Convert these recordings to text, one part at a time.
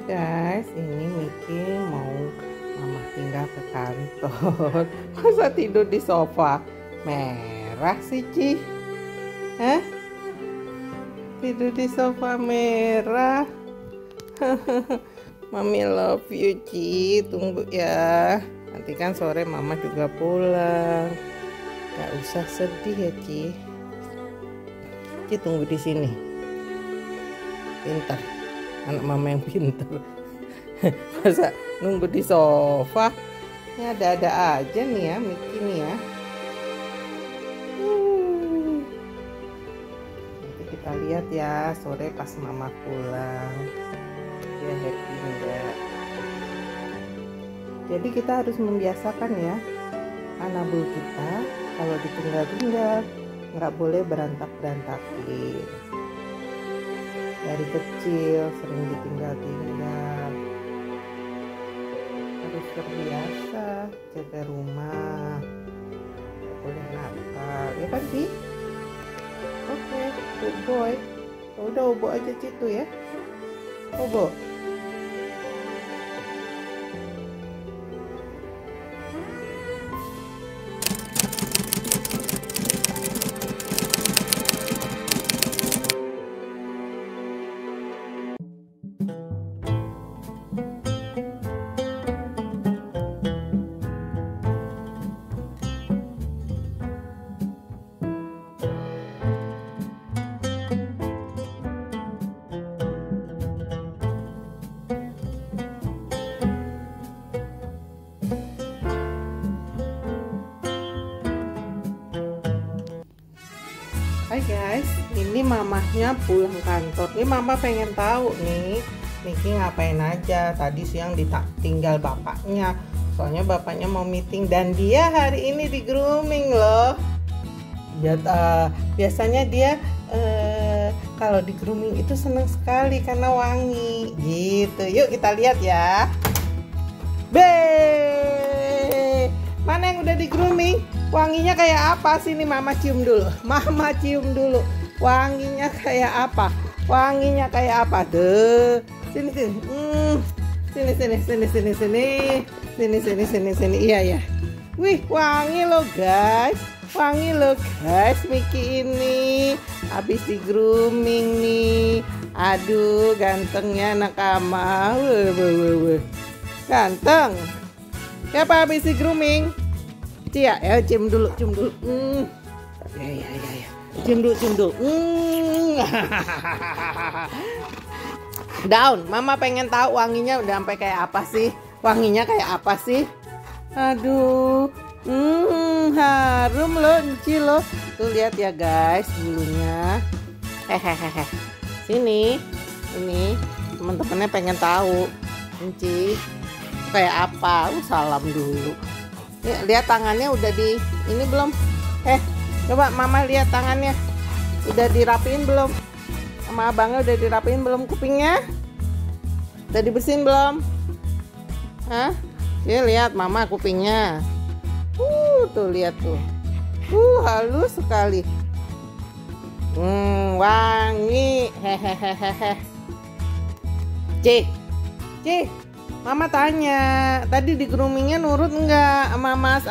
Guys, ini Miki mau mama tinggal ke kantor. Masa tidur di sofa merah sih, Ci? Hah? Tidur di sofa merah. Mami love you, Ci. Tunggu ya. Nanti kan sore mama juga pulang. Gak usah sedih ya, Ci. Ci tunggu di sini. Pintar. Anak mama yang pintar. Masa nunggu di sofa? Ini ada-ada aja nih ya Miki nih ya. Nanti kita lihat ya sore pas mama pulang. Dia happy enggak? Jadi kita harus membiasakan ya anabul kita kalau ditinggal-tinggal nggak boleh berantak-berantakin. Dari kecil sering ditinggal-tinggal, harus terbiasa jaga rumah, nggak boleh nakal, ya kan Ci? Oke, good boy. Udah obo aja Citu ya, obo. Hai guys, ini mamahnya pulang kantor. Ini mama pengen tahu nih, Miki ngapain aja. Tadi siang ditinggal bapaknya, soalnya bapaknya mau meeting dan dia hari ini di grooming loh. Biasanya dia kalau di grooming itu senang sekali karena wangi gitu. Yuk kita lihat ya. Mana yang udah di grooming? Wanginya kayak apa sih nih? Mama cium dulu. Mama cium dulu. Wanginya kayak apa? Wanginya kayak apa? Deh. Sini sini. Sini sini sini sini sini. Sini sini sini sini. Iya ya. Wih, wangi loh guys. Wangi loh guys. Miki ini habis di grooming nih. Aduh, gantengnya anak ama. Ganteng. Siapa habis di grooming? Cia, ya cium dulu, cium dulu. Ya. Cium dulu, cium dulu. Daun, mama pengen tahu wanginya udah sampai kayak apa sih? Wanginya kayak apa sih? Aduh. Harum loh, Enci loh. Tuh lihat ya guys, bulunya. Hehehe. Sini. Ini teman-temannya pengen tahu. Enci kayak apa? Salam dulu. Lihat tangannya udah di ini belum? Coba mama lihat tangannya udah dirapiin belum? Sama abangnya udah dirapiin belum kupingnya? Udah dibersihin belum? Hah? Lihat mama kupingnya. Tuh lihat tuh. Halus sekali. Wangi. Hehehehe. Ci. Mama tanya, tadi di groomingnya nurut enggak sama Mas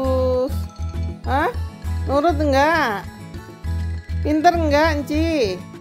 Agus? Hah? Nurut enggak? Pinter enggak, Enci?